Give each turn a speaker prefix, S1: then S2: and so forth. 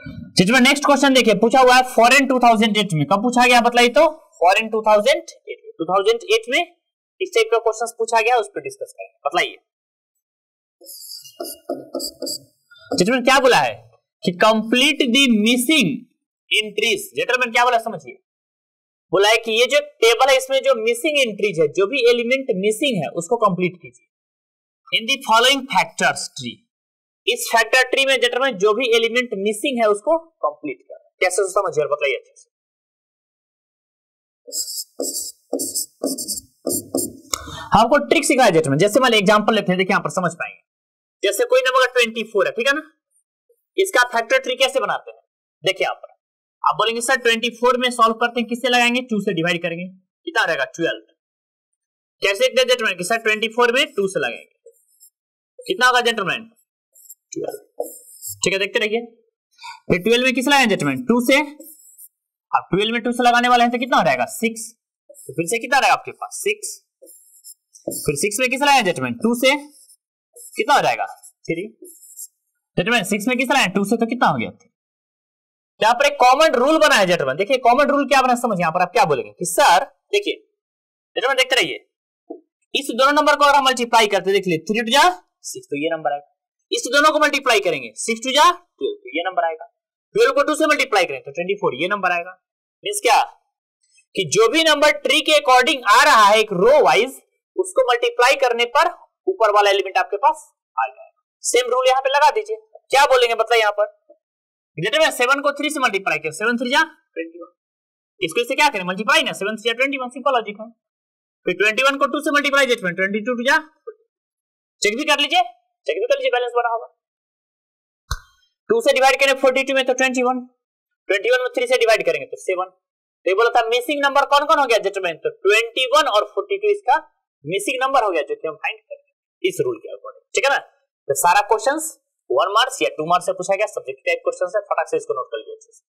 S1: चलिए next question देखिए, पूछा हुआ है फॉरेन 2008 में, कब पूछा गया बताइए तो, फॉरेन 2008 में इस टाइप का क्वेश्चन पूछा गया, उस पर डिस्कस करेंगे, बताइए। जेंटलमैन क्या बोला है कि complete the missing entries, gentleman क्या बोला समझिए, बोला है कि ये जो टेबल है इसमें जो मिसिंग एंट्रीज है, जो भी एलिमेंट मिसिंग है उसको कंप्लीट कीजिए in the following factors tree, इस फैक्टर ट्री में जेंटलमैन जो भी एलिमेंट मिसिंग है उसको कंप्लीट करें। कैसे समझिए बताइए अच्छे से। हमको ट्रिक सिखाया जेंटलमैन, जैसे मान एग्जांपल लेते हैं, देखिए यहां पर समझ पाएंगे। जैसे कोई नंबर 24 है, ठीक है ना, इसका फैक्टर ट्री कैसे बनाते हैं, देखिए यहां पर आप बोलेंगे सर 24 में सॉल्व करते हैं, किससे लगाएंगे, 2 से डिवाइड करेंगे, कितना रहेगा 12। कैसे जेंटलमैन कि सर 24 में 2 से लगाएंगे, कितना होगा जेंटलमैन 12, ठीक है, देखते रहिए। फिर 12 में किस लगाएंगे जेंटलमैन 2 से, अब 12 में 2 से लगाने वाले हैं तो कितना हो जाएगा 6, तो फिर से कितना रहेगा आपके पास 6, फिर 6 में किस लगाएंगे जेंटलमैन 2 से, कितना हो जाएगा 3, जेंटलमैन 6 में किस लगाएंगे 2 से, तो कितना हो गया। यहाँ पर एक कॉमन रूल बना है जेंटलमैन, देखिए कॉमन रूल क्या बना समझ, यहाँ पर आप क्या बोलेंगे कि सर देखिए जेंटलमैन देखते रहिए, इस दोनों नंबर को अगर हम मल्टीप्लाई करते देखिए 3 टू जा 6 तो ये नंबर आएगा, इस दोनों को मल्टीप्लाई करेंगे 6 टू जा 12 तो ये नंबर आएगा, 12 को 2 से मल्टीप्लाई करें तो 24 ये नंबर आएगा। मींस क्या कि जो भी नंबर ट्री के अकॉर्डिंग आ रहा है एक रो वाइज, उसको मल्टीप्लाई करने पर ऊपर वाला एलिमेंट आपके पास आ जाएगा। सेम रूल यहाँ पे लगा दीजिए, क्या बोलेंगे बताइए यहाँ पर, जेंटलमैन 7 को 3 से मल्टीप्लाई करें, 7 3 जा 21, इसको इससे क्या करें मल्टीप्लाई ना, 7 3 जा 21, सिंपल लॉजिक है। फिर 21 को 2 से मल्टीप्लाई जेंटलमैन 22 टू जा, चेक भी कर लीजिए, चेक भी कर लीजिए बैलेंस बना होगा। 2 से डिवाइड करें 42 में तो 21, 21 में 3 से डिवाइड करेंगे तो 7, तो ये बोला था मिसिंग नंबर कौन कौन हो गया जेंटलमैन, तो 21 और 42 इसका मिसिंग नंबर हो गया, जो कि हम फाइंड करेंगे इस रूल के अकॉर्डिंग, ठीक है ना। तो सारा क्वेश्चंस 1 मार्क्स या 2 मार्क्स से पूछा गया, सब्जेक्ट टाइप क्वेश्चन है, फटाक से इसको नोट कर लीजिए अच्छे से।